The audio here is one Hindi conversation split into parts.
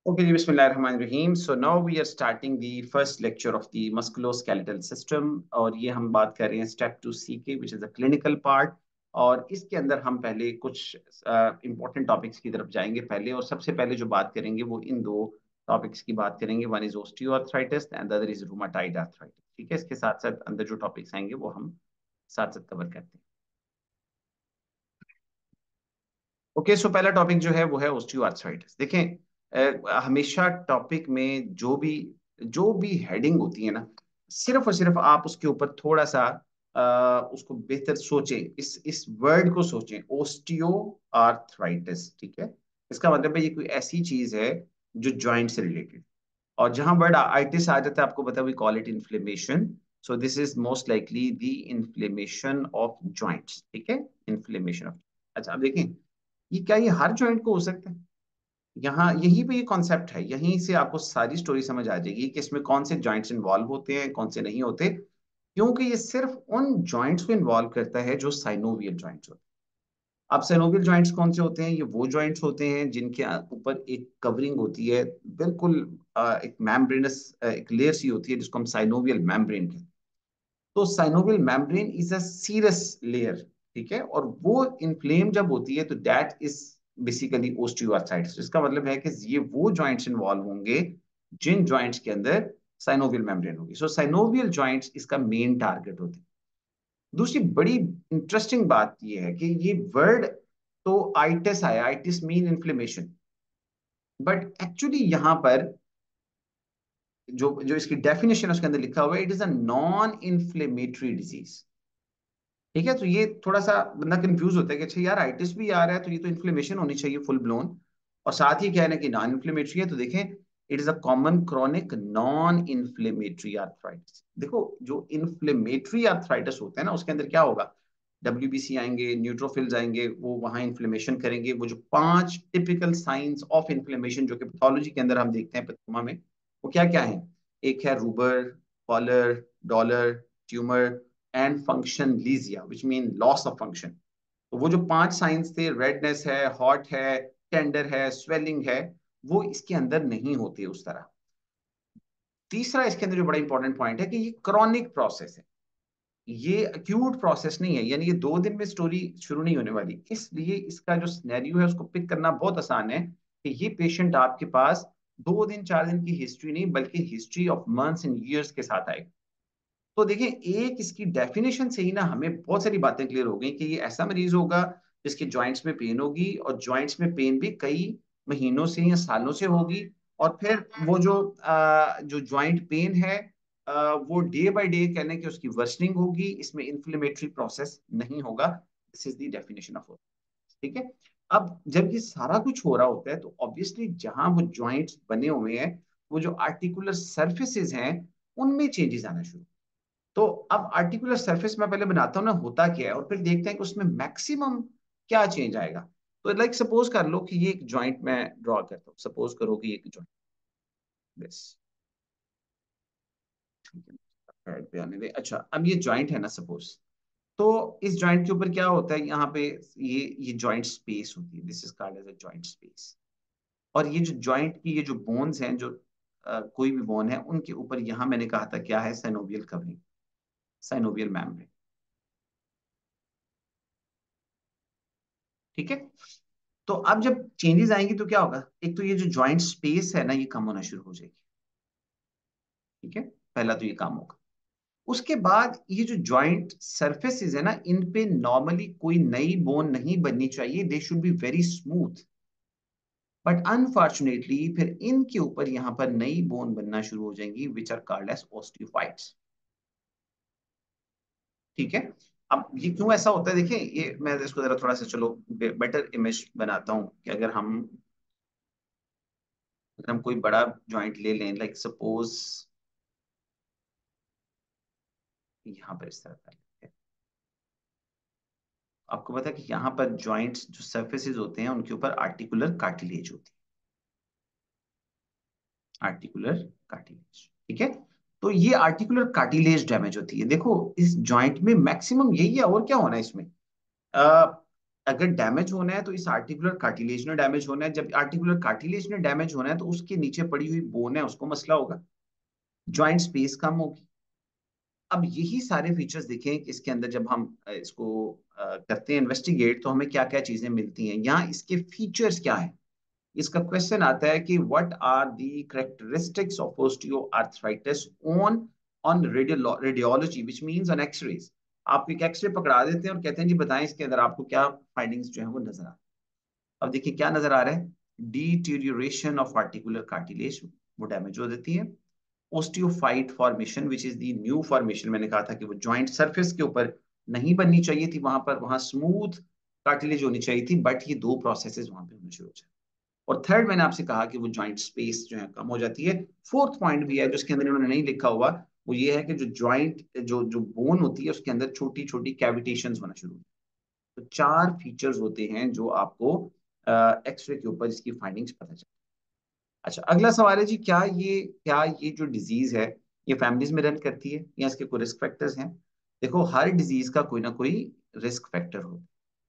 Okay, ji, Bismillahirrahmanirrahim. So now we are starting the first lecture of the musculoskeletal system और ये हम बात कर रहे हैं step two C K which is a clinical part. और इसके अंदर हम पहले कुछ इंपॉर्टेंट टॉपिक्स की तरफ जाएंगे पहले, और सबसे पहले जो बात करेंगे वो इन दो टॉपिक्स की बात करेंगे। One is osteoarthritis and the other is rheumatoid arthritis. ठीक है, इसके साथ साथ अंदर जो टॉपिक्स आएंगे वो हम साथ साथ कवर करते हैं। ओके, सो पहला टॉपिक जो है वो है ओस्टियोआर्थराइटिस। देखें, हमेशा टॉपिक में जो भी हेडिंग होती है ना, सिर्फ और सिर्फ आप उसके ऊपर थोड़ा सा उसको बेहतर सोचें, इस वर्ड को सोचें, ओस्टियो आर्थराइटिस। ठीक है, इसका मतलब है ये कोई ऐसी चीज है जो जॉइंट से रिलेटेड। और जहां वर्ड आइटिस आ जाता है, आपको पता है we call it inflammation. So this is most likely the inflammation of joints. ठीक है, इन्फ्लेमेशन ऑफ। अच्छा, अब देखें, ये हर जॉइंट को हो सकता है? यहाँ यहीं पे ये कॉन्सेप्ट है, यहीं से आपको सारी स्टोरी समझ आ जाएगी कि इसमें कौन से जॉइंट्स इन्वॉल्व होते हैं, कौन से नहीं होते। क्योंकि ये सिर्फ उन जॉइंट्स को इन्वॉल्व करता है जो साइनोवियल जॉइंट्स होते हैं। अब साइनोवियल जॉइंट्स कौन से होते हैं? ये वो जॉइंट्स होते हैं जिनके ऊपर एक कवरिंग होती है, बिल्कुल एक मैम्ब्रेनस एक लेयर सी होती है जिसको हम साइनोवियल मैम्ब्रेन कहते हैं। तो synovial membrane is a serous layer. ठीक है, और वो इन्फ्लेम जब होती है तो दैट इज बेसिकली ओस्टियोआर्थराइटिस। इसका मतलब है कि ये वो जॉइंट्स इन्वॉल्व होंगे जिन जॉइंट्स के अंदर साइनोवियल मेम्ब्रेन होगी। सो साइनोवियल जॉइंट्स इसका मेन टारगेट होते हैं। दूसरी बड़ी इंटरेस्टिंग बात ये है कि ये वर्ड तो आइटिस आया, itis mean inflammation, but actually यहाँ पर जो जो इसकी डेफिनेशन है उसके अंदर लिखा हुआ है, it is a non inflammatory disease. ठीक है, तो ये थोड़ा सा बंदा कंफ्यूज होता है कि अच्छा यार, आइटिस भी आ रहा है तो ये तो इन्फ्लेमेशन होनी चाहिए फुल ब्लोन, और साथ ही कहना कि नॉन इन्फ्लेमेटरी है। तो देखें, it is a common chronic non inflammatory arthritis. देखो, जो इन्फ्लेमेटरी आर्थराइटिस होता है ना, उसके अंदर क्या होगा, डब्ल्यूबीसी आएंगे, न्यूट्रोफिल्स आएंगे, वो वहां इन्फ्लेमेशन करेंगे। वो जो 5 टिपिकल साइंस ऑफ इन्फ्लेमेशन जो कि पैथोलॉजी के अंदर हम देखते हैं पैथोमा में, वो क्या क्या है? एक है rubor, calor, dolor, tumour and functio laesa, which mean loss of function. तो वो जो 5 साइंस थे, रेडनेस है, हॉट है, टेंडर है, स्वेलिंग है, वो इसके अंदर नहीं होते उस तरह। तीसरा इसके अंदर जो बड़ा इंपॉर्टेंट पॉइंट है कि ये क्रॉनिक प्रोसेस है, ये अक्यूट प्रोसेस नहीं है, यानी ये 2 दिन में स्टोरी शुरू नहीं होने वाली। इसलिए इसका जो सिनेरियो है उसको पिक करना बहुत आसान है कि ये पेशेंट आपके पास 2 दिन 4 दिन की हिस्ट्री नहीं, बल्कि history of months and years के साथ आएगा। तो देखिए, एक इसकी डेफिनेशन से ही ना हमें बहुत सारी बातें क्लियर हो गई कि ये ऐसा मरीज होगा जिसके जॉइंट्स में पेन होगी, और जॉइंट्स में पेन भी कई महीनों से या सालों से होगी। और फिर वो जो जॉइंट पेन है, वो डे बाय डे कहने की उसकी वर्सनिंग होगी, इसमें इन्फ्लेमेटरी प्रोसेस नहीं होगा। This is the definition of. ठीक है, अब जब ये सारा कुछ हो रहा होता है तो ऑब्वियसली जहां वो जॉइंट्स बने हुए हैं, वो जो आर्टिकुलर सर्फेसिस हैं, उनमें चेंजेस आना शुरू। तो अब आर्टिकुलर सरफेस में पहले बनाता हूं ना होता क्या है, और फिर देखते हैं कि उसमें मैक्सिमम क्या चेंज आएगा। तो लाइक सपोज कर लो कि ये एक जॉइंट मैं ड्रॉ करता हूँ, सपोज करो कि एक जॉइंट दिस। ठीक है, हेड पे आने दे। अच्छा, अब ये जॉइंट है ना सपोज, तो इस जॉइंट के ऊपर क्या होता है, यहाँ पे ये जॉइंट स्पेस होती है, this is called as a joint space. और ये जो जॉइंट की ये जो बोन्स हैं, जो कोई भी बोन है, उनके ऊपर यहाँ मैंने कहा था क्या है, साइनोवियल कवरिंग, साइनोवियल मेम्ब्रेन। ठीक है, तो अब जब चेंजेस आएंगी तो क्या होगा, एक तो ये जो जॉइंट स्पेस है ना, ये कम होना शुरू हो जाएगी। ठीक है, पहला तो ये काम होगा। उसके बाद ये जो जॉइंट सरफेसेस है ना, इन पे नॉर्मली कोई नई बोन नहीं बननी चाहिए, they should be very smooth. But unfortunately फिर इनके ऊपर यहाँ पर नई बोन बनना शुरू हो जाएंगी, which are called as osteophytes. ठीक है, अब ये क्यों ऐसा होता है, देखिए ये मैं इसको जरा थोड़ा सा चलो बेटर इमेज बनाता हूँ कि अगर हम कोई बड़ा जॉइंट ले लें, लाइक सपोज यहाँ पर इस तरह का लेते हैं। आपको पता है कि यहाँ पर जॉइंट्स जो सरफेसेस होते हैं उनके ऊपर आर्टिकुलर कार्टिलेज होती है, आर्टिकुलर कार्टिलेज। ठीक है, तो ये आर्टिकुलर कार्टिलेज डैमेज होती है। देखो, इस जॉइंट में मैक्सिमम यही है, और क्या होना है इसमें। अगर डैमेज होना है तो इस आर्टिकुलर कार्टिलेज ने डैमेज होना है। जब आर्टिकुलर कार्टिलेज ने डैमेज होना है तो उसके नीचे पड़ी हुई बोन है उसको मसला होगा, जॉइंट स्पेस कम होगी। अब यही सारे फीचर्स देखें कि इसके अंदर जब हम इसको करते हैं इन्वेस्टिगेट, तो हमें क्या क्या चीजें मिलती हैं, यहाँ इसके फीचर्स क्या है। इसका क्वेश्चन आता है कि what are the characteristics of osteoarthritis on on radiology, which means on X-rays. आप एक एक्सरे पकड़ा देते हैं और कहते हैं जी बताएं इसके अंदर आपको क्या फाइंडिंग्स जो है वो नजर आ। अब देखिए क्या नजर आ रहा है, डिटीरियोरेशन ऑफ आर्टिकुलर कार्टिलेज, वो डैमेज हो जाती है। Osteophyte formation which is the new formation, मैंने कहा था कि वो जॉइंट सरफेस के ऊपर नहीं बननी चाहिए थी, वहां पर वहां स्मूथ कार्टिलेज होनी चाहिए थी, बट ये दो प्रोसेसेस वहां पे होने शुरू हो जाए। और थर्ड मैंने आपसे कहा कि वो जॉइंट स्पेस जो है कम हो जाती है। फोर्थ पॉइंट भी है जो इसके अंदर इन्होंने नहीं लिखा हुआ, वो ये है कि जो जॉइंट जो जो बोन होती है उसके अंदर छोटी छोटी कैविटेशन होना शुरू हो। तो चार फीचर्स होते हैं जो आपको एक्सरे के ऊपर इसकी फाइंडिंग्स पता चलती है। अच्छा, अगला सवाल है जी, क्या ये जो डिजीज है ये फैमिलीज में रन करती है या इसके कोई रिस्क फैक्टर्स हैं। देखो, हर डिजीज का कोई ना कोई रिस्क फैक्टर होता है।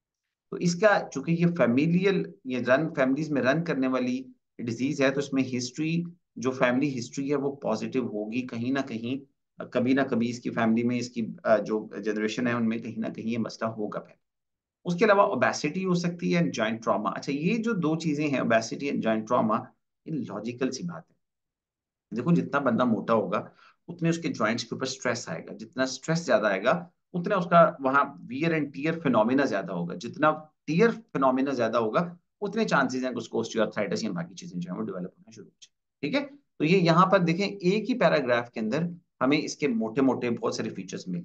तो इसका चूंकि ये फैमिलियल, ये रन फैमिलीज में रन करने वाली डिजीज है, तो इसमें हिस्ट्री, जो फैमिली हिस्ट्री है वो पॉजिटिव होगी कहीं ना कहीं। कभी ना कभी इसकी फैमिली में, इसकी जो जनरेशन है उनमें कहीं ना कहीं ये मसला होगा पहले। उसके अलावा ओबेसिटी हो सकती है, जॉइंट ट्रॉमा। अच्छा, ये जो दो चीजें हैं, ओबेसिटी एंड जॉइंट ट्रॉमा, ये लॉजिकल सी बात है। देखो, जितना बंदा मोटा होगा उतने उसके जॉइंट्स के ऊपर स्ट्रेस आएगा, जितना स्ट्रेस ज्यादा आएगा उतना उसका वहां वियर एंड टियर फिनोमिना ज्यादा होगा, जितना टियर फिनोमिना ज्यादा होगा उतने चांसेस हैं कि उसको ऑस्टियोआर्थराइटिस या बाकी चीजें जो है वो डेवलप होना शुरू हो जाए। ठीक है, तो ये यहाँ पर देखें, एक ही पैराग्राफ के अंदर हमें इसके मोटे मोटे बहुत सारे फीचर्स मिले।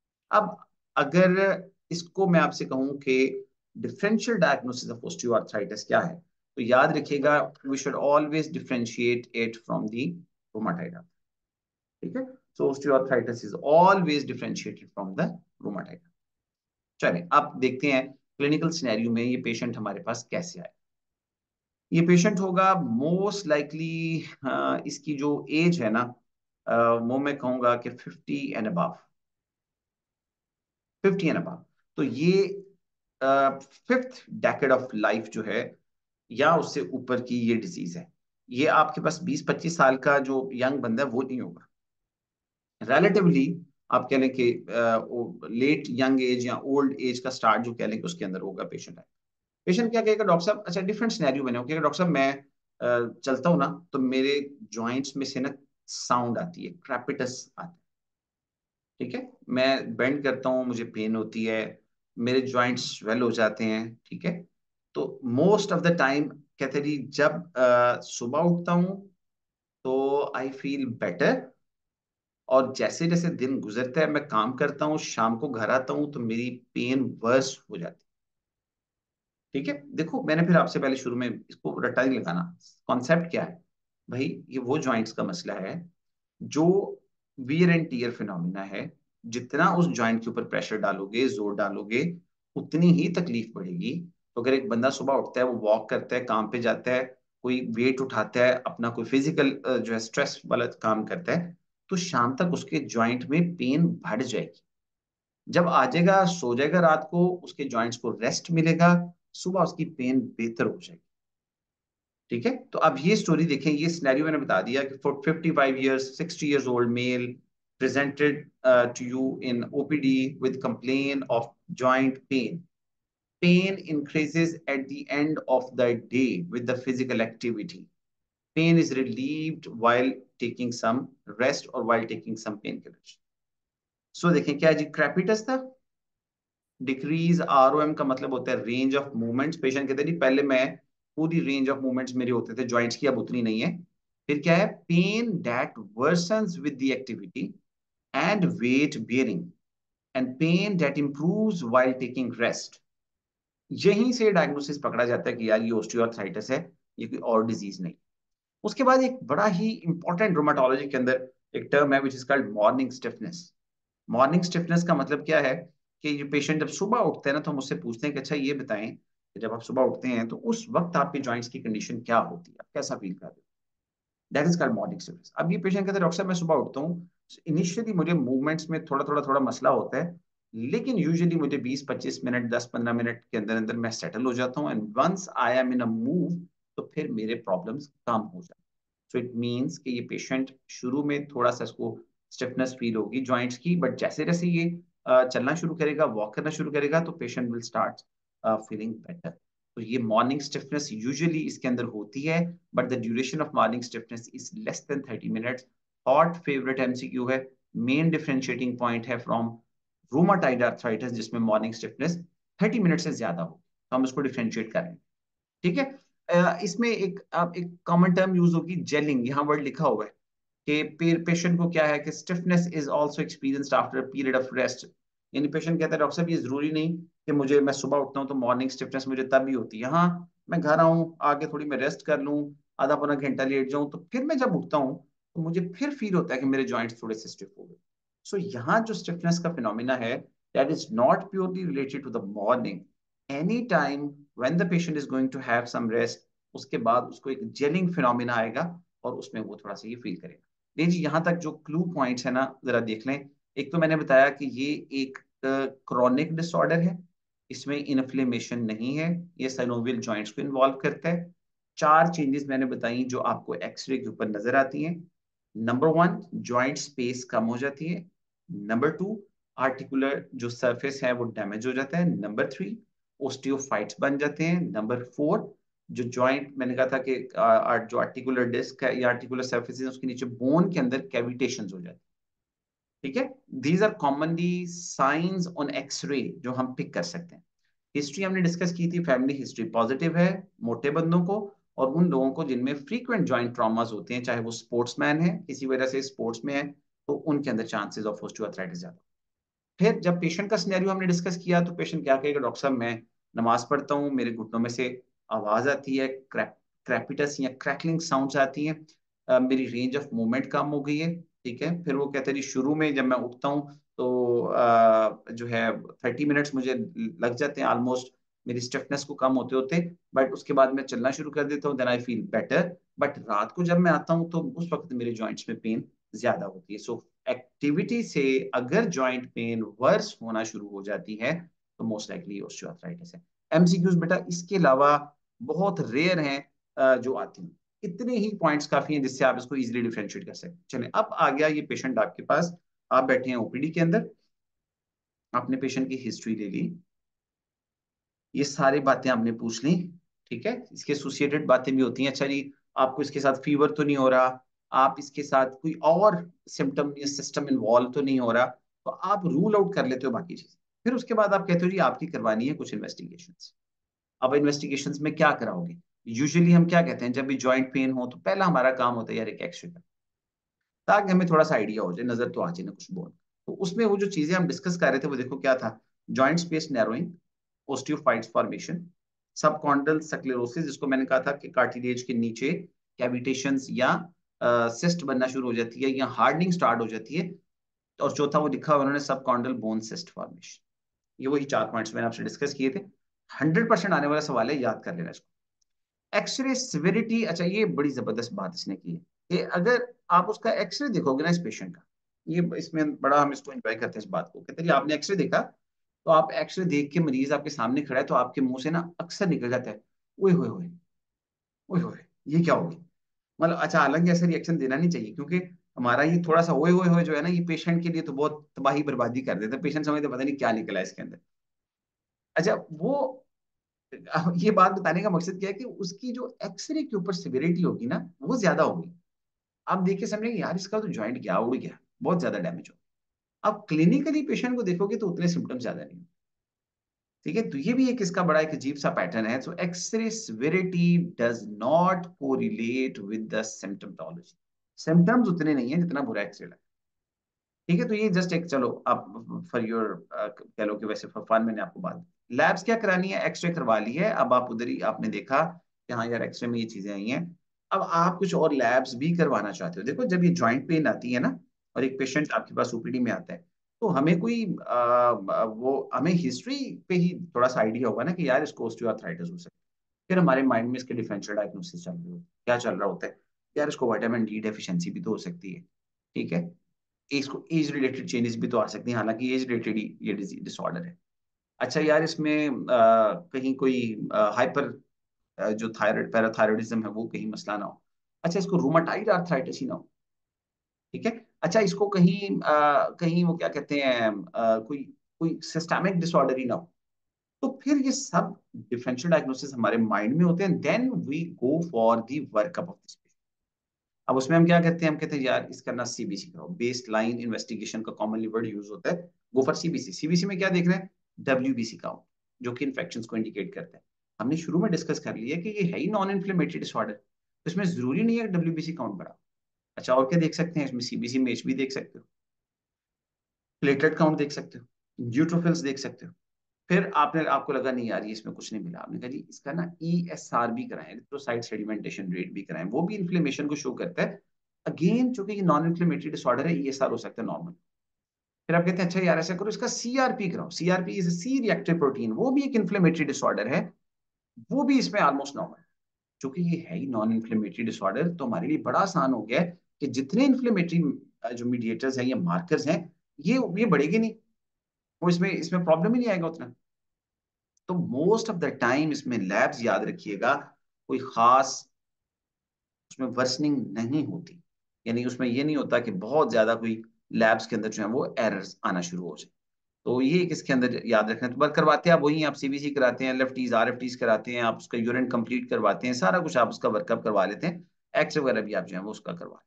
अब अगर इसको मैं आपसे कहूं कि डिफरेंशियल डायग्नोसिस ऑफ ऑस्टियोआर्थराइटिस क्या है, तो याद रखिएगा, we should always differentiate it from the rheumatoid. ठीक है, सो osteoarthritis is always differentiated from the rheumatoid. चलिए अब देखते हैं क्लिनिकल सिनेरियो में ये पेशेंट हमारे पास कैसे आए। ये पेशेंट होगा मोस्ट लाइकली, इसकी जो एज है ना, वो मैं कहूंगा कि 50 एंड अबव, 50 एंड अबव। तो ये फिफ्थ डेकेड ऑफ लाइफ जो है या उससे ऊपर की ये डिजीज है। ये आपके पास 20-25 साल का जो यंग बंदा है वो नहीं होगा। रिलेटिवली आप कह लें कि लेट यंग एज या ओल्ड एज का स्टार्ट जो कह लें कि उसके अंदर होगा पेशेंट है। पेशेंट क्या कहेगा, डॉक्टर साहब, अच्छा डिफरेंट सिनेरियो बने हो, कहेगा डॉक्टर साहब मैं चलता हूँ ना तो मेरे जॉइंट्स में से ना साउंड आती है, क्रैपिटस आता है। ठीक है, मैं बेंड करता हूँ मुझे पेन होती है, मेरे जॉइंट्स स्वेल हो जाते हैं। ठीक है, तो मोस्ट ऑफ द टाइम कहते हैं जी, जब सुबह उठता हूँ तो आई फील बेटर, और जैसे जैसे दिन गुजरता है मैं काम करता हूँ, शाम को घर आता हूँ तो मेरी पेन वर्स हो जाती है। ठीक है, देखो मैंने फिर आपसे पहले शुरू में इसको रट्टा नहीं लगाना। कॉन्सेप्ट क्या है भाई, ये वो जॉइंट्स का मसला है जो वियर एंड टीयर फिनोमिना है। जितना उस जॉइंट के ऊपर प्रेशर डालोगे, जोर डालोगे, उतनी ही तकलीफ बढ़ेगी। तो अगर एक बंदा सुबह उठता है, वो वॉक करता है, काम पे जाता है, कोई वेट उठाता है, अपना कोई फिजिकल जो है स्ट्रेस वाला काम करता है, तो शाम तक उसके जॉइंट में पेन बढ़ जाएगी। जब आ जाएगा, सो जाएगा रात को, उसके जॉइंट्स को रेस्ट मिलेगा, सुबह उसकी पेन बेहतर हो जाएगी। ठीक है, तो अब ये स्टोरी देखें, ये सिनेरियो मैंने बता दिया कि for 55 years 60 years old male presented to you in OPD with complaint of joint pain. Pain increases at the end of the day with the physical activity. Pain is relieved while taking some rest or while taking some painkillers. So देखें क्या जी, क्रैपिटस था। डिक्रीज ROM का मतलब होता है रेंज ऑफ मूवमेंट्स। पेशेंट कहते हैं जी पहले मैं पूरी रेंज ऑफ मूवमेंट्स मेरे होते थे जॉइंट्स की, अब उतनी नहीं है। फिर क्या है, pain that worsens with the activity and weight bearing, and pain that improves while taking rest. यहीं से डायग्नोसिस पकड़ा जाता है कि यार ये ऑस्टियोआर्थराइटिस है, ये कोई और डिजीज नहीं। उसके बाद एक बड़ा ही इंपॉर्टेंट रोमाटोलॉजी के अंदर एक टर्म है which is called morning stiffness. Morning stiffness का मतलब क्या है कि जो पेशेंट जब सुबह उठते हैं ना, तो हम उससे पूछते हैं कि अच्छा ये बताएं कि जब आप सुबह उठते हैं तो उस वक्त आपके जॉइंट्स की कंडीशन क्या होती है, आप कैसा फील कर रहे हो। That is called morning stiffness. अब ये पेशेंट कहते हैं डॉक्टर साहब मैं सुबह उठता हूँ, इनिशियली मुझे मूवमेंट्स में थोड़ा थोड़ा थोड़ा मसला होता है, लेकिन यूजुअली मुझे 20-25 मिनट 10-15 मिनट के अंदर अंदर मैं सेटल हो जाता हूँ, and once I am in a move तो फिर मेरे प्रॉब्लम्स कम हो जाते हैं। सो इट मीन्स कि ये पेशेंट शुरू में थोड़ा सा इसको स्टिफनेस फील होगी जॉइंट्स की, बट जैसे जैसे ये चलना शुरू करेगा, वॉक करना शुरू करेगा, तो patient will start feeling better. तो ये मॉर्निंग स्टिफनेस यूजुअली इसके अंदर होती है, but the duration of morning stiffness is less than 30 minutes. Hot favourite MCQ है, मेन डिफरेंशिएटिंग पॉइंट है फ्रॉम रूमाटाइड आर्थराइटिस जिसमें मॉर्निंग स्टिफनेस 30 मिनट से ज्यादा हो, तो हम उसको डिफरेंशिएट करें। ठीक है। इसमें एक कॉमन टर्म यूज होगी जेलिंग, यहाँ वर्ड लिखा हुआ है कि पेशेंट को क्या है कि stiffness is also experienced after a period of rest. यानी पेशेंट कहता है डॉक्टर साहब ये जरूरी नहीं कि मुझे, मैं सुबह उठता हूँ तो मॉर्निंग स्टिफनेस मुझे तब भी होती है, हाँ मैं घर आऊँ आगे थोड़ी मैं रेस्ट कर लूँ, आधा पौना घंटा लेट जाऊं, तो फिर मैं जब उठता हूँ तो मुझे फिर फील होता है कि मेरे जॉइंट्स थोड़े से स्टिफ हो गए। सो यहाँ जो स्टिफनेस का फिनोमिना है, that is not purely related to the morning. Any time when the patient is going to have some rest, उसके बाद उसको एक जेलिंग फिनोमिना आएगा और उसमें वो थोड़ा सा ये फील करेगा। नहीं जी, यहाँ तक जो क्लू पॉइंट्स है ना जरा देख लें। एक तो मैंने बताया कि ये एक क्रॉनिक डिसऑर्डर है, इसमें इन्फ्लेमेशन नहीं है, ये साइनोवियल जॉइंट्स को इन्वॉल्व करता है। चार चेंजेस मैंने बताई जो आपको एक्सरे के ऊपर नजर आती हैं। नंबर वन, जॉइंट स्पेस कम हो जाती है। नंबर टू, आर्टिकुलर जो सरफेस है वो डैमेज हो जाता है। नंबर थ्री, ओस्टियोफाइट्स बन जाते हैं। नंबर फोर, जो जॉइंट मैंने कहा था कि जो आर्टिकुलर डिस्क है या आर्टिकुलर सर्फेस है उसके नीचे बोन के अंदर कैविटेशंस हो जाती है। ठीक है। These are commonly signs on x-ray जो हम पिक कर सकते हैं। हिस्ट्री हमने डिस्कस की थी, फैमिली हिस्ट्री पॉजिटिव है मोटे बंदों को, और उन लोगों को जिनमें फ्रीक्वेंट जॉइंट ट्रॉमास होते हैं, चाहे वो स्पोर्ट्समैन है किसी वजह से स्पोर्ट्स में है, तो उनके अंदर चांसेस ऑफ ऑस्टियोआर्थराइटिस ज्यादा। फिर जब पेशेंट का सिनेरियो हमने डिस्कस किया तो पेशेंट क्या कहेगा, डॉक्टर साहब मैं नमाज पढ़ता हूँ, मेरे घुटनों में से आवाज आती है, क्रैपिटस या क्रैकलिंग साउंड्स आती हैं, मेरी रेंज ऑफ मूवमेंट कम हो गई है। ठीक है। फिर वो कहते हैं जी शुरू में जब मैं उठता हूँ तो जो है 30 मिनट्स मुझे लग जाते हैं ऑलमोस्ट मेरी स्टिफनेस को कम होते होते, बट उसके बाद मैं चलना शुरू कर देता हूँ, then I feel better. But रात को जब मैं आता हूँ तो उस वक्त मेरे जॉइंट्स में पेन ज्यादा होती है। सो एक्टिविटी से अगर जॉइंट पेन वर्स होना शुरू हो जाती है तो मोस्ट लाइकली ऑस्टियोआर्थराइटिस है। एमसीक्यूज बेटा इसके अलावा बहुत रेयर हैं जो आती हैं। इतने ही पॉइंट्स काफी हैं जिससे आप इसको इजीली डिफरेंशिएट कर सकते हैं। चलिए अब आ गया ये पेशेंट आपके पास, आप बैठे हैं ओपीडी के अंदर, आपने पेशेंट की हिस्ट्री ले ली, ये सारी बातें आपने पूछ ली। ठीक है। इसके एसोसिएटेड बातें भी होती हैं, अच्छा जी आपको इसके साथ फीवर तो नहीं हो रहा, आप इसके साथ कोई और सिम्टम या सिस्टम इन्वॉल्व तो नहीं हो रहा, तो आप रूल आउट कर लेते हो बाकी चीजें। फिर उसके बाद आप कहते हो जी आपकी करवानी है कुछ इन्वेस्टिगेशंस। अब इन्वेस्टिगेशंस में क्या कराओगे? यूजुअली हम क्या कहते हैं जब भी जॉइंट पेन हो तो पहला हमारा काम होता है यार एक एक्सरे का, ताकि हमें थोड़ा सा आइडिया हो जाए, नजर तो आ जाए ना कुछ बोन। तो उसमें वो जो चीजें हम डिस्कस कर रहे थे वो देखो क्या था, joint space narrowing, osteophytes formation, subchondral sclerosis जिसको मैंने कहा था कि कार्टिलेज के नीचे कैविटेशंस या सिस्ट बनना शुरू हो जाती है या हार्डनिंग स्टार्ट हो जाती है। और चौथा वो लिखा हुआ उन्होंने सबकॉन्डल बोन सिस्ट फॉर्मेशन। ये वही चार पॉइंट्स मैंने आपसे डिस्कस किए थे। 100% आने वाला सवाल है, याद कर लेना इसको। एक्सरे सिविरिटी, अच्छा ये बड़ी जबरदस्त बात इसने की है कि अगर आप उसका एक्सरे देखोगे ना इस पेशेंट का, ये इसमें बड़ा हम इसको एंजॉय करते हैं इस बात को, कहते हैं जी आपने एक्सरे देखा, तो आप एक्सरे देख के मरीज आपके सामने खड़ा है तो आपके मुंह से ना अक्सर निकल जाता है ओए होए होए, ओए होए, ये क्या हो गया। मतलब अच्छा, हालांकि ऐसे रिएक्शन देना नहीं चाहिए क्योंकि हमारा ये थोड़ा सा ओए होए होए जो है ना, ये पेशेंट के लिए तो बहुत तबाही बर्बादी कर देता है, पेशेंट समझते पता नहीं क्या निकला है इसके अंदर। अच्छा वो, अब ये बात बताने का मकसद क्या है कि उसकी जो एक्सरे के ऊपर सिविरिटी होगी ना वो ज्यादा होगी। आप देख के समझेंगे यार इसका तो जॉइंट गया उड़ गया, बहुत ज्यादा डैमेज हो। अब क्लिनिकली पेशेंट को देखोगे तो उतने सिम्टम्स ज्यादा नहीं। ठीक है। तो ये भी एक इसका बड़ा एक अजीब सा पैटर्न है। So x-ray severity does not correlate with the symptomatology, symptoms उतने नहीं है जितना बुरा एक्सरे लगता है। ठीक है। तो ये जस्ट एक, चलो आप फॉर योर कह लो कि वैसे फॉर फन मैंने आपको बात, लैब्स क्या करानी है, एक्सरे करवा ली है, अब आप उधर ही आपने देखा कि हाँ यार एक्सरे में ये चीजें आई हैं। अब आप कुछ और लैब्स भी करवाना चाहते हो। देखो जब ये जॉइंट पेन आती है ना और एक पेशेंट आपके पास ओपीडी में आता है, तो हमें कोई वो हमें हिस्ट्री पे ही थोड़ा सा आइडिया होगा ना कि यार इसको ऑस्टियोआर्थराइटिस हो सकता है। फिर हमारे माइंड में इसके डिफरेंशियल डायग्नोसिस चल रही हो, क्या चल रहा होता है, यार इसको विटामिन डी डेफिशिएंसी भी तो हो सकती है। ठीक है। इसको एज रिलेटेड चेंजेस भी तो आ सकती हैं, हालांकि एज रिलेटेड ही ये डिसऑर्डर है। अच्छा यार, इसमें कहीं कोई हाइपर जो थायराइड पैराथायरॉइडिज्म है वो कहीं मसला ना हो। अच्छा, इसको रूमाटाइड आर्थराइटिस ही ना हो। ठीक है। अच्छा, इसको कहीं कहीं वो क्या कहते हैं, कोई कोई सिस्टमिक डिसऑर्डर ही ना हो। तो फिर ये सब डिफरेंशियल डायग्नोसिस हमारे माइंड में होते हैं, then we go for the workup of this. अब उसमें हम क्या कहते हैं, हम कहते हैं यार इसका ना सीबीसी कराओ, बेस लाइन इन्वेस्टिगेशन का कॉमनली वर्ड यूज होता है, गो फॉर सीबीसी। सीबीसी में क्या देख रहे हैं, डब्ल्यूबीसी काउंट, जो कि इन्फेक्शन को इंडिकेट करता है। हमने शुरू में डिस्कस कर लिया कि ये है ही नॉन इन्फ्लेमेटरी डिसऑर्डर, तो इसमें जरूरी नहीं है डब्ल्यूबीसी काउंट बढ़ा। अच्छा, और क्या देख सकते हैं इसमें, सीबीसी में एचबी देख सकते हो, प्लेटलेट काउंट देख सकते हो, न्यूट्रोफिल्स देख सकते हो। फिर आपको लगा नहीं यार ये इसमें कुछ नहीं मिला, आपने कहा जी इसका ना ईएसआर भी कराएं, एरिथ्रोसाइट सेडिमेंटेशन रेट भी कराएं, वो भी इन्फ्लेमेशन को शो करता है। अगेन चूंकि ये नॉन इन्फ्लेमेटरी डिसऑर्डर है, ईएसआर हो सकता है नॉर्मल। फिर आप कहते हैं अच्छा यार ऐसा करो, इसका सीआरपी कराओ, CRP is C reactive protein, वो भी एक इन्फ्लेमेटरी डिसऑर्डर है, वो भी इसमें ऑलमोस्ट नॉर्मल। चूंकि ये है ही नॉन इन्फ्लेमेटरी डिसऑर्डर, तो हमारे लिए बड़ा आसान हो गया है कि जितने इन्फ्लेमेटरी जो मीडिएटर्स हैं या मार्कर्स हैं, ये बढ़ेगी नहीं, वो इसमें इसमें प्रॉब्लम ही नहीं आएगा उतना। तो मोस्ट ऑफ द टाइम इसमें लैब्स याद रखिएगा, कोई खास उसमें वर्सनिंग नहीं होती, यानी उसमें ये नहीं होता कि बहुत ज्यादा कोई लैब्स के अंदर जो है वो एरर्स आना शुरू हो जाए। तो ये एक इसके अंदर याद रखना, तो वर्क करवाते हैं आप वही, आप सीबीसी कराते हैं, एलएफटीज आरएफटीज कराते हैं, आप उसका यूरिन कंप्लीट करवाते हैं, सारा कुछ आप उसका वर्कअप करवा लेते हैं, एक्सरे वगैरह भी आप जो है वो उसका करवा।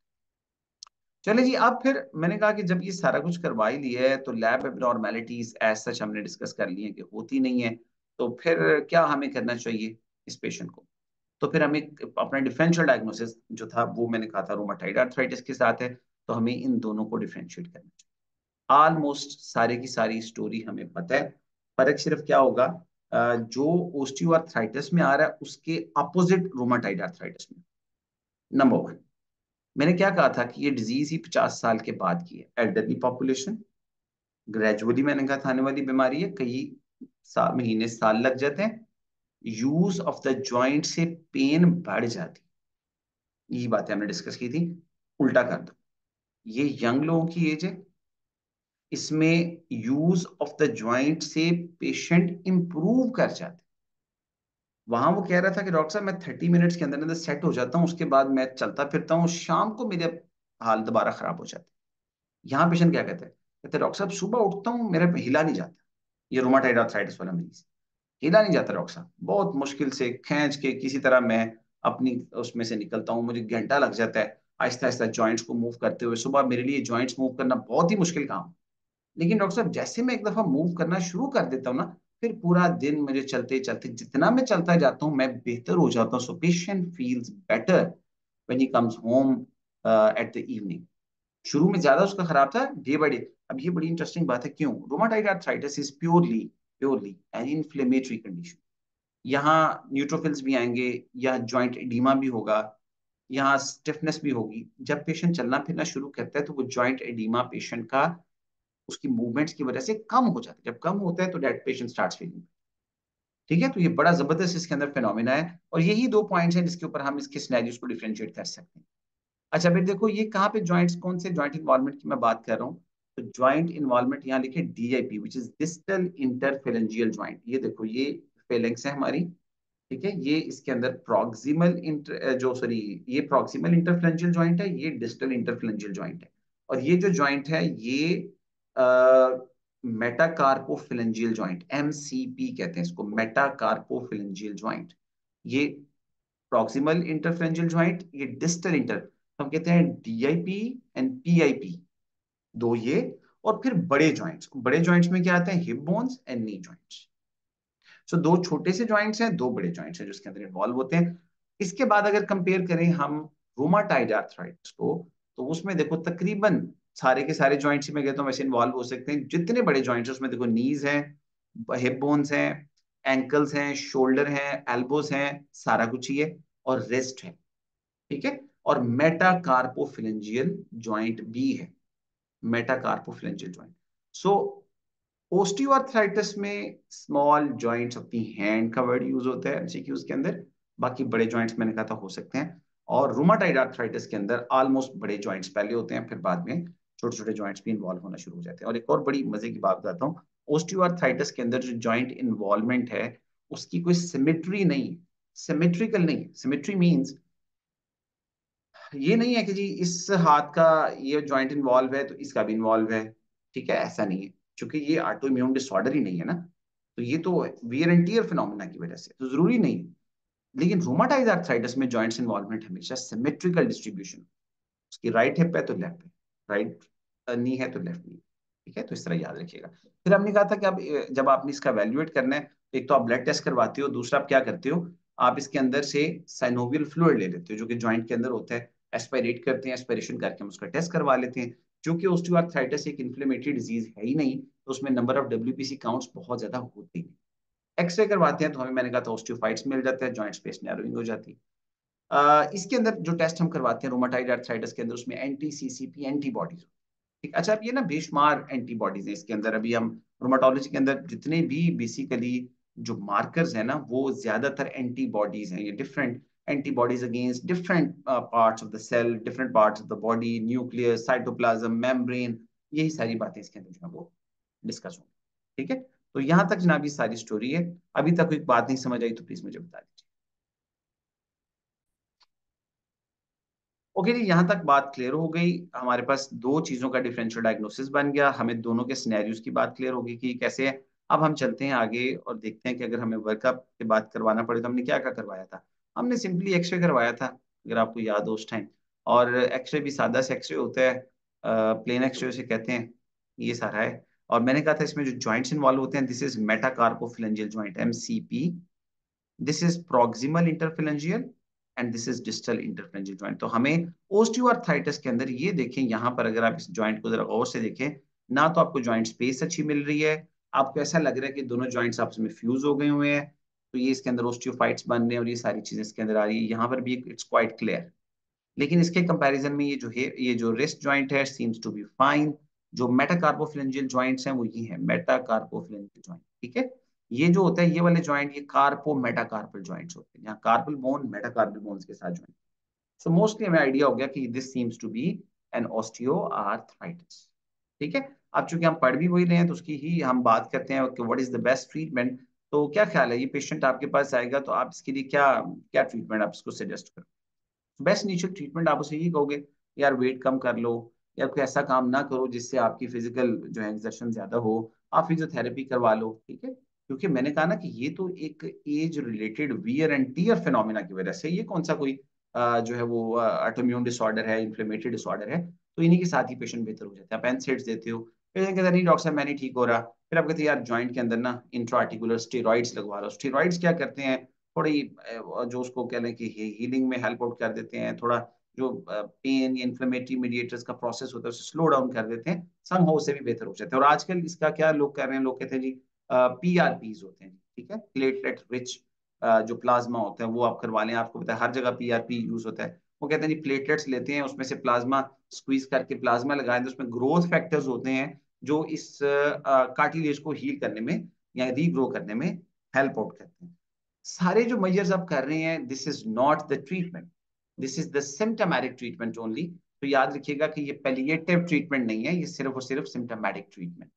चलिए जी, अब फिर मैंने कहा कि जब ये सारा कुछ करवा ही लिया है, तो लैब एबनॉर्मेलिटीज एज सच हमने डिस्कस कर ली है कि होती नहीं है, तो फिर क्या हमें करना चाहिए इस पेशेंट को। तो फिर हमें अपना डिफरेंशियल डायग्नोसिस जो था वो मैंने कहा था रूमाटाइड आर्थराइटिस के साथ है, तो हमें इन दोनों को डिफरेंशिएट करना चाहिए। ऑलमोस्ट सारे की सारी स्टोरी हमें पता है, फर्क सिर्फ क्या होगा, जो ओस्टियोआर्थराइटिस में आ रहा है उसके अपोजिट रूमाटाइड आर्थराइटिस में। नंबर वन, मैंने क्या कहा था कि ये डिजीज ही 50 साल के बाद की है, एल्डरली पॉपुलेशन, ग्रेजुअली मैंने कहा था आने वाली बीमारी है, कई महीने साल लग जाते हैं, यूज ऑफ द जॉइंट से पेन बढ़ जाती, यही बातें हमने डिस्कस की थी। उल्टा कर दो, ये यंग लोगों की एज है, इसमें यूज ऑफ द जॉइंट से पेशेंट इंप्रूव कर जाते। वहां वो कह रहा था कि डॉक्टर साहब मैं 30 मिनट्स के अंदर अंदर सेट हो जाता हूँ, उसके बाद मैं चलता फिरता हूँ, शाम को मेरे हाल दोबारा खराब हो जाते। यहाँ पेशेंट क्या कहते हैं, कहते हैं डॉक्टर साहब सुबह उठता हूँ मेरा हिला नहीं जाता, ये रोमाटाइड आर्थराइटिस वाला मरीज, हिला नहीं जाता डॉक्टर साहब, बहुत मुश्किल से खींच के किसी तरह मैं अपनी उसमें से निकलता हूँ, मुझे घंटा लग जाता है आहिस्ता आहिस्ता जॉइंट्स को मूव करते हुए, सुबह मेरे लिए जॉइंट्स मूव करना बहुत ही मुश्किल काम। लेकिन डॉक्टर साहब जैसे मैं एक दफा मूव करना शुरू कर देता हूँ ना, फिर पूरा दिन मुझे चलते चलते जितना मैं चलता जाता हूँ मैं बेहतर हो जाता हूँ, so patient feels better when he comes home at the evening. शुरू में ज्यादा उसका खराब था, डे बाय डे। अब ये बड़ी इंटरेस्टिंग बात है, क्यों rheumatoid arthritis is purely purely an inflammatory condition. यहाँ न्यूट्रोफिल्स भी आएंगे, यहाँ जॉइंट एडिमा भी होगा, यहाँ स्टिफनेस भी होगी। जब पेशेंट चलना फिरना शुरू करता है तो वो जॉइंट एडिमा पेशेंट का उसकी मूवमेंट्स की वजह से कम हो जाता है, जब कम होता है तो डेट पेशेंट स्टार्ट्स फीलिंग। ठीक है, तो ये बड़ा जबरदस्त इसके अंदर फिनोमिना है, और यही दो पॉइंट्स हैं जिसके ऊपर हम इसके सिनेरियोस को डिफरेंशिएट कर सकते हैं। अच्छा फिर देखो ये कहाँ पे जॉइंट्स, कौन से जॉइंट इन्वॉल्वमेंट की मैं बात कर रहा हूँ, तो जॉइंट इन्वॉल्वमेंट यहाँ लिखे DIP which is distal interphalangeal joint. ये देखो ये फेलेंक्स है हमारी, ठीक है, ये इसके अंदर प्रॉक्सिमल इंटर जो सॉरी ये प्रॉक्सिमल इंटरफेरेंजियल जॉइंट है, ये डिस्टल इंटरफेरेंजियल जॉइंट है, और ये जो जॉइंट है ये मेटाकार्पोफिलेंजियल जॉइंट, एमसीपी कहते हैं इसको, मेटाकार्पोफिलेंजियल जॉइंट। ये प्रॉक्सिमल इंटरफेरेंजियल जॉइंट, ये डिस्टल इंटर, तो हम कहते हैं डीआईपी एंड पीआईपी, दो ये। और फिर बड़े जॉइंट्स, बड़े जॉइंट्स में क्या आते हैं, hip bones and knee joints. So दो छोटे से जॉइंट्स हैं, दो बड़े जॉइंट्स हैं जो इसके अंदर इन्वॉल्व होते हैं। इसके बाद अगर कंपेयर करें हम रोमाटाइड आर्थराइटिस को, तो उसमें देखो तकरीबन सारे के सारे जॉइंट्स में गए तो वैसे इन्वॉल्व हो सकते हैं, जितने बड़े जॉइंट्स उसमें देखो नीज हैं, हिप बोन्स हैं, एंकल्स हैं, शोल्डर हैं, एल्बोज हैं, सारा कुछ ही है, और रेस्ट है। ठीक है, और मेटाकार्पोफिलेंजियल जॉइंट भी है, मेटाकार्पोफिलेंजियल जॉइंट। सो ओस्टियोआर्थराइटिस में स्मॉल जॉइंट्स अपनी हैंड का वर्ड यूज होता है एमसीक्यूज के अंदर, बाकी बड़े जॉइंट्स मैंने कहा था हो सकते हैं। और रूमाटाइड आर्थराइटिस के अंदर ऑलमोस्ट बड़े जॉइंट्स पहले होते हैं, फिर बाद में छोटे छोटे जॉइंट्स भी इन्वॉल्व होना शुरू हो जाते हैं। और एक और बड़ी मजे की बात बताता हूँ, ओस्टियोआर्थराइटिस के अंदर जो जॉइंट इन्वॉल्वमेंट है उसकी कोई सिमेट्री नहीं, सिमेट्रिकल नहीं। सिमेट्री मींस ये नहीं है कि जी इस हाथ का ये जॉइंट इन्वॉल्व है तो इसका भी इन्वॉल्व है, ठीक है, ऐसा नहीं है। क्योंकि ये ऑटो इम्यून डिसऑर्डर ही नहीं है ना, तो ये तो वियर एंड टियर फिनोमेना की वजह से तो जरूरी नहीं है। लेकिन रूमाटाइड आर्थराइटिस में जॉइंट्स इन्वॉल्वमेंट हमेशा सिमेट्रिकल डिस्ट्रीब्यूशन, उसकी राइट हिप है तो लेफ्ट है, राइट नी है तो लेफ्ट नी, ठीक है, तो इस तरह याद रखिएगा। फिर हमने कहा था कि अब जब आपने इसका वैल्यूएट करना है, तो एक तो आप ब्लड टेस्ट करवाते हो, दूसरा आप क्या करते हो, आप इसके अंदर से साइनोवियल फ्लूइड ले लेते हो जो कि जॉइंट के अंदर होता है, एस्पायरेट करते हैं, एस्पायरेशन करके हम उसका टेस्ट करवा लेते हैं। क्योंकि ओस्टियोआर्थराइटिस एक इन्फ्लेमेटरी डिजीज है ही नहीं, तो उसमें नंबर ऑफ डब्ल्यूपीसी काउंट्स बहुत ज्यादा होते हैं। एक्सरे करवाते हैं तो हमें, मैंने कहा था, ओस्टियोफाइट्स मिल जाता है, जॉइंट स्पेस नैरोइंग हो जाती है। इसके अंदर जो टेस्ट हम करवाते हैं रोमाटाइड आर्थराइटिस के अंदर, उसमें एंटी सीसीपी एंटीबॉडीज, ठीक। अच्छा, अब ये ना बेशुमार एंटीबॉडीज है इसके अंदर। अभी हम रोमाटोलॉजी के अंदर जितने भी बेसिकली जो मार्कर्स है ना, वो ज्यादातर एंटीबॉडीज हैं। ये different antibodies against different parts of the cell, different parts of the body, nucleus, cytoplasm, membrane, यही सारी बातें इसके अंदर जो है वो डिस्कस होंगी, ठीक है। तो यहाँ तक जनाब ये सारी स्टोरी है। अभी तक कोई बात नहीं समझ आई तो प्लीज मुझे बता दीजिए। ओके जी, यहाँ तक बात क्लियर हो गई। हमारे पास दो चीजों का डिफरेंशियल डायग्नोसिस बन गया, हमें दोनों के सिनेरियोज की बात क्लियर होगी कि कैसे है। अब हम चलते हैं आगे और देखते हैं कि अगर हमें वर्कअप की बात करवाना पड़े तो हमने क्या क्या करवाया था। हमने सिंपली एक्सरे करवाया था, अगर आपको याद हो उस टाइम। और एक्सरे भी सादा से एक्सरे होता है, प्लेन एक्सरे उसे कहते हैं, ये सारा है। और मैंने कहा था इसमें जो जॉइंट्स इन्वॉल्व होते हैं, this is metacarpophalangeal joint, MCP। This is proximal interphalangeal and this is distal interphalangeal joint. तो हमें ओस्टियोआर्थराइटिस के अंदर ये देखें, यहाँ पर अगर आप इस जॉइंट को जरा गौर से देखें ना, तो आपको जॉइंट स्पेस अच्छी मिल रही है, आपको ऐसा लग रहा है कि दोनों जॉइंट्स आपस में फ्यूज हो गए हुए हैं, तो ये इसके अंदर ओस्टियोफाइट्स बन रहे हैं और ये सारी चीजें इसके अंदर आ रही है। यहाँ पर भी इट्स क्वाइट क्लियर। लेकिन इसके कंपैरिजन में ये जो रिस्ट जॉइंट है सीम्स टू बी फाइन। जो मेटाकार्पोफिलेंजियल जॉइंट्स हैं वो ये है, मेटाकार्पोफिलेंजियल जॉइंट, ठीक है। ये जो होता है ये वाले जॉइंट, ये कार्पो मेटाकार्पल जॉइंट्स होते हैं, यहाँ कार्पल बोन मेटाकार्पल बोन्स के साथ जॉइंट। सो मोस्टली हमें आइडिया हो गया कि this seems to be an osteoarthritis, ठीक है। अब चूंकि हम पढ़ भी वही रहे हैं तो उसकी ही हम बात करते हैं कि what is the best treatment. तो क्या ख्याल है, ये पेशेंट आपके पास आएगा तो आप इसके लिए क्या क्या ट्रीटमेंट आप इसको सजेस्ट करो। बेस्ट इनिशियल ट्रीटमेंट आप उसे ये कहोगे, यार वेट कम कर लो, या कोई ऐसा काम ना करो जिससे आपकी फिजिकल जो है एक्सर्शन ज्यादा हो, आप फिजियोथेरेपी करवा लो, ठीक है। क्योंकि मैंने कहा ना कि ये तो एक age related wear and tear phenomena की वजह से, ये कौन सा कोई जो है वो ऑटोइम्यून डिसऑर्डर है, इन्फ्लेमेटरी डिसऑर्डर है, तो इन्हीं के साथ ही पेशेंट बेहतर हो जाता है। आप एनसेड्स देते हो, पेशेंट कहता है नहीं डॉक्टर साहब मैं नहीं ठीक हो रहा, फिर आप कहते हैं यार जॉइंट के अंदर ना इंट्राआर्टिकुलर स्टेरॉइड्स लगवा लो। स्टेरॉइड्स क्या करते हैं, थोड़ी जो उसको कह लें कि हीलिंग में हेल्प आउट कर देते हैं, थोड़ा जो पेन या इन्फ्लेमेटरी मीडिएटर्स का प्रोसेस होता है उसे स्लो डाउन कर देते हैं, सम हो उससे भी बेहतर हो जाते हैं। और आजकल इसका क्या लोग कर रहे हैं, लोग कहते हैं जी PRPs होते हैं, ठीक है, प्लेटलेट रिच जो प्लाज्मा होता है वो आप करवा लें। आपको पता है हर जगह PRP यूज होता है। वो कहते हैं जी प्लेटलेट्स लेते हैं, उसमें से प्लाज्मा स्क्वीज करके प्लाज्मा लगाए, तो उसमें ग्रोथ फैक्टर्स होते हैं जो इस कार्टिलेज को हील करने में या रीग्रो करने में हेल्प आउट करते हैं। सारे जो मेजर्स आप कर रहे हैं, this is not the treatment, this is the symptomatic treatment only. तो याद रखिएगा कि ये पैलिएटिव ट्रीटमेंट नहीं है, ये सिर्फ और सिर्फ सिम्टोमेटिक ट्रीटमेंट।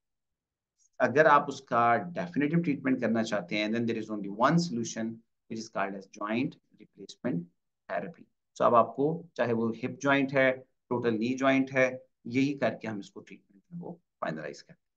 अगर आप उसका डेफिनेटिव ट्रीटमेंट करना चाहते हैं, then there is only one solution which is called as joint replacement therapy. So अब आपको चाहे वो हिप जॉइंट है, टोटल नी जॉइंट है, यही करके हम इसको ट्रीटमेंट को फाइनलाइज करते हैं।